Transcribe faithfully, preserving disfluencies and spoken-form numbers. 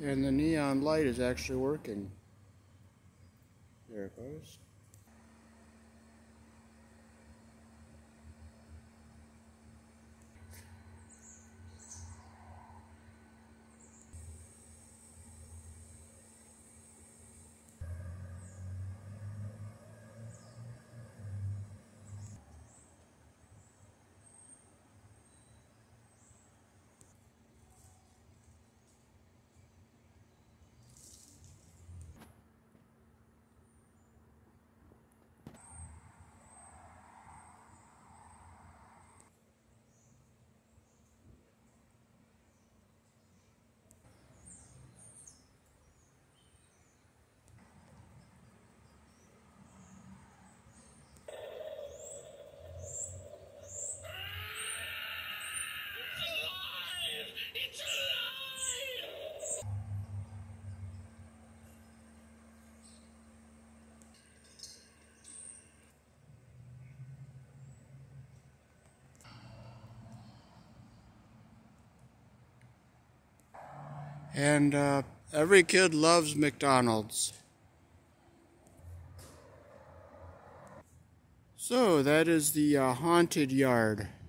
and the neon light is actually working. There it goes. And uh, every kid loves McDonald's. So that is the uh, haunted yard.